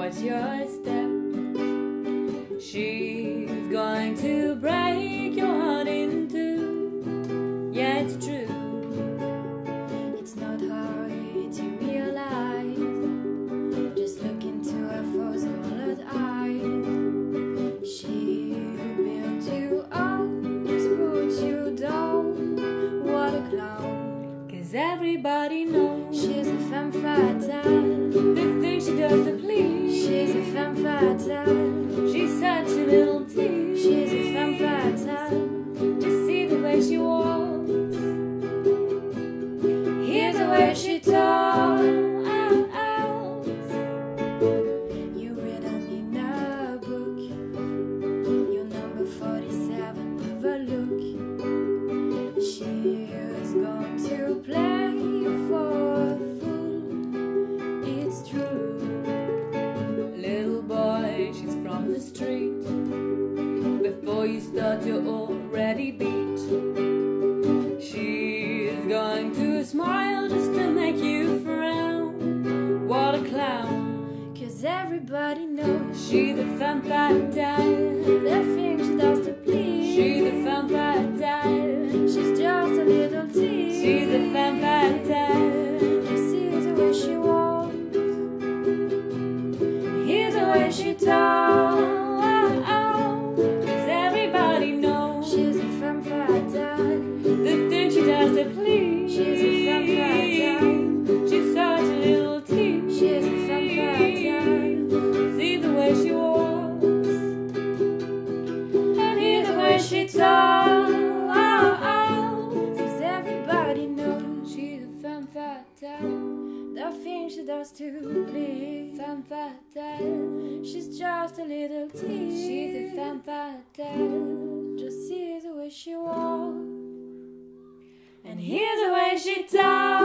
watch your step. She's going to break your heart in two. Yeah, it's true. It's not hard to realize. Just look into her rose-colored eyes. She'll build you up, just put you down. What a clown. 'Cause everybody knows She's a femme fatale. the things she does to please. She's a femme fatale. She's such a little tease. She's a femme fatale. Just see the way she walks. Hear the way she talks. You read it in a book. You're number 47 of a look. She's going to play you for a fool. It's true. Little boy, she's from the street. Before you start, you're already beat. She's going to smile just to make you frown. What a clown. 'Cause everybody knows She's a femme fatale. the things she does to please. She's a femme fatale. She's just a little tease. She's a femme fatale. You see the way she walks. Hear the way she talks. 'Cause everybody knows She's a femme fatale. the things she does to please. She's a femme fatale. She's such a little tease. She's a femme fatale. See the way she walks And hear the way she talks. 'Cause everybody knows she's a femme fatale. the things she does to please. Femme fatale. She's just a little tease. She's a femme fatale. Just see the way she walks and hear the way she talks.